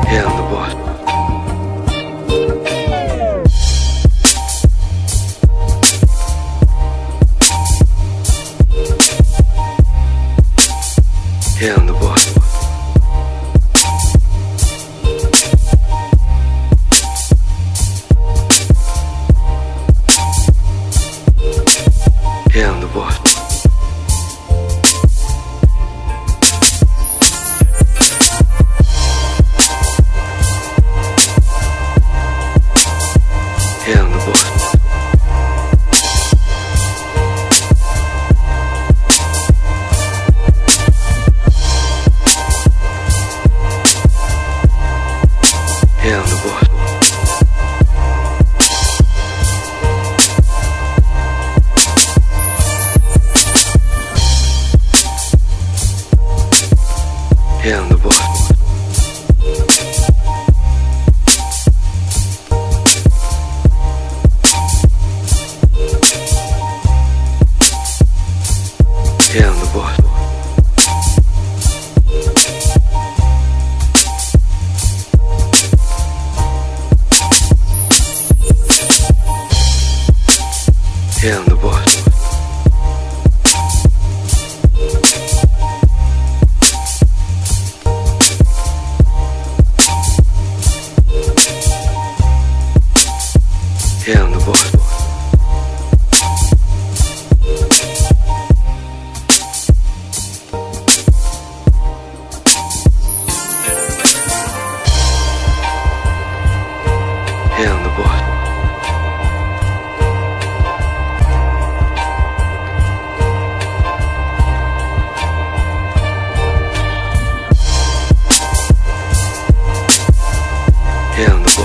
Yeah, I'm the boss. Yeah, I'm the boss. Yeah, I'm the boss. Yeah, I'm the boss. Yeah, I'm the boss. Yeah, I'm the boss. Yeah, I'm the boss. Yeah, I'm the boss. Yeah, I'm the boss. Yeah, I'm the boss. Yeah, I'm the boss.